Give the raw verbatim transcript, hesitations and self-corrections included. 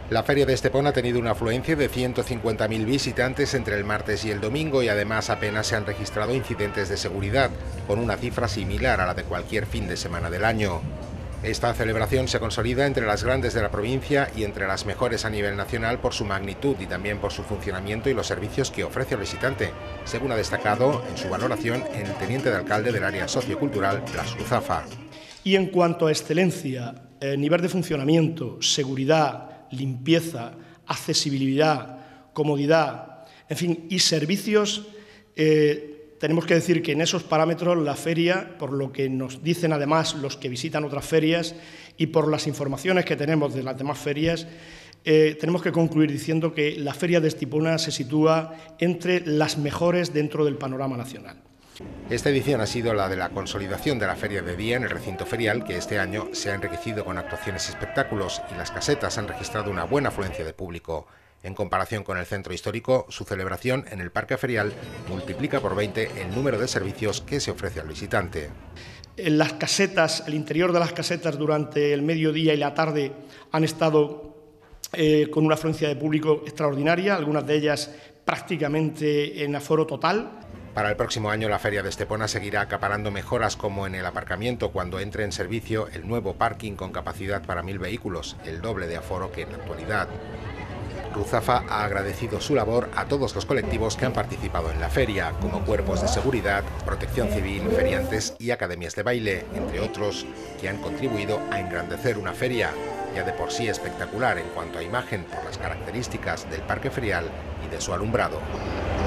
La feria de Estepona ha tenido una afluencia de ciento cincuenta mil visitantes entre el martes y el domingo y además apenas se han registrado incidentes de seguridad, con una cifra similar a la de cualquier fin de semana del año. Esta celebración se consolida entre las grandes de la provincia y entre las mejores a nivel nacional por su magnitud y también por su funcionamiento y los servicios que ofrece al visitante, según ha destacado en su valoración el teniente de alcalde del área sociocultural, Blas Ruzafa. Y en cuanto a excelencia, eh, nivel de funcionamiento, seguridad, limpieza, accesibilidad, comodidad, en fin, y servicios, eh, tenemos que decir que en esos parámetros la feria, por lo que nos dicen además los que visitan otras ferias y por las informaciones que tenemos de las demás ferias, eh, tenemos que concluir diciendo que la feria de Estepona se sitúa entre las mejores dentro del panorama nacional. Esta edición ha sido la de la consolidación de la feria de día en el recinto ferial, que este año se ha enriquecido con actuaciones y espectáculos, y las casetas han registrado una buena afluencia de público. En comparación con el centro histórico, su celebración en el parque ferial multiplica por veinte el número de servicios que se ofrece al visitante. En las casetas, el interior de las casetas durante el mediodía y la tarde han estado eh, con una afluencia de público extraordinaria, algunas de ellas prácticamente en aforo total. Para el próximo año la feria de Estepona seguirá acaparando mejoras como en el aparcamiento cuando entre en servicio el nuevo parking con capacidad para mil vehículos, el doble de aforo que en la actualidad. Ruzafa ha agradecido su labor a todos los colectivos que han participado en la feria, como cuerpos de seguridad, protección civil, feriantes y academias de baile, entre otros, que han contribuido a engrandecer una feria ya de por sí espectacular en cuanto a imagen por las características del parque ferial y de su alumbrado.